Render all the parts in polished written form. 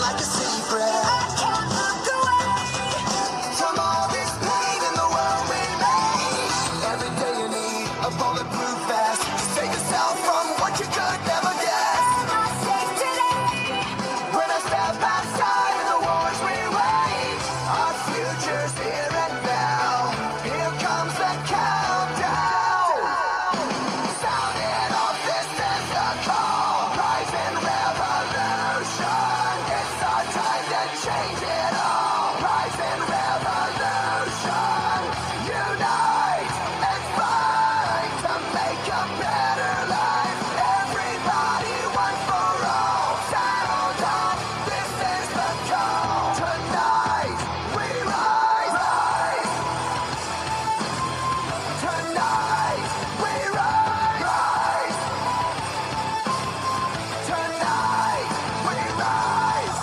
like a secret. I can't look away from all this pain in the world we made. Every day you need a bulletproof vest to save yourself from what you could never guess. Am I safe today? When I step outside and the wars we wage, our future's here and now. Here comes the countdown. Sounding off, this is the call. Rising revolution. It's our time to change it all. Rising revolution. Unite and fight to make a better life. Everybody, one for all. Sound off, this is the call. Tonight we rise. Tonight we rise. Tonight we rise.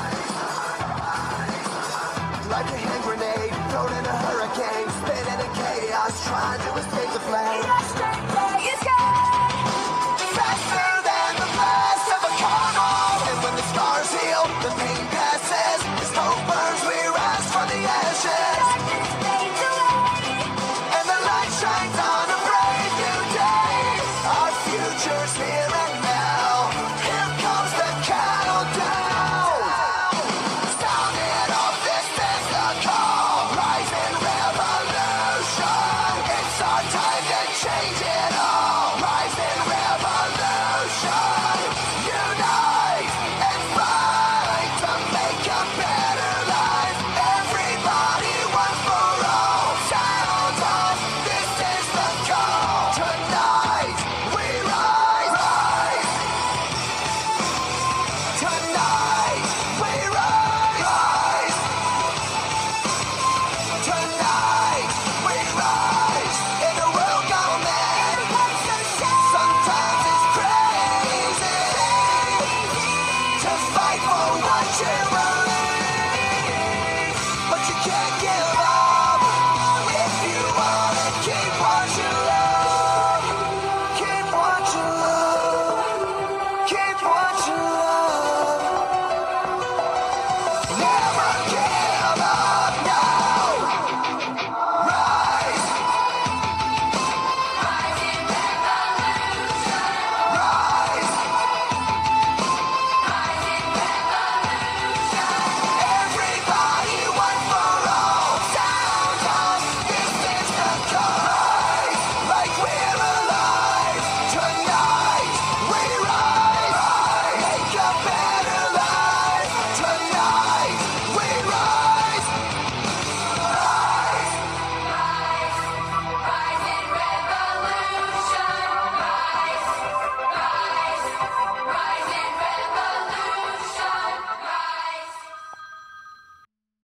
Like a hand grenade thrown in a hurricane, spinning in chaos, trying to escape the flame. Yesterday is gone, faster than the blast of a carnal. And when the scars heal, the pain passes. As hope burns, we rise from the ashes. Darkness fades away, and the light shines on a brave new day. Our future's here and now. Here comes the countdown. Sounding off, this is the call. Rising revolution. It's our time to change it all. Rising revolution. Unite and fight to make a better life. Everybody, one for all. Sound off, this is the call. Tonight we rise. Tonight we rise. Tonight we rise. In a world gone mad, sometimes it's crazy to fight for what you believe, but you can't give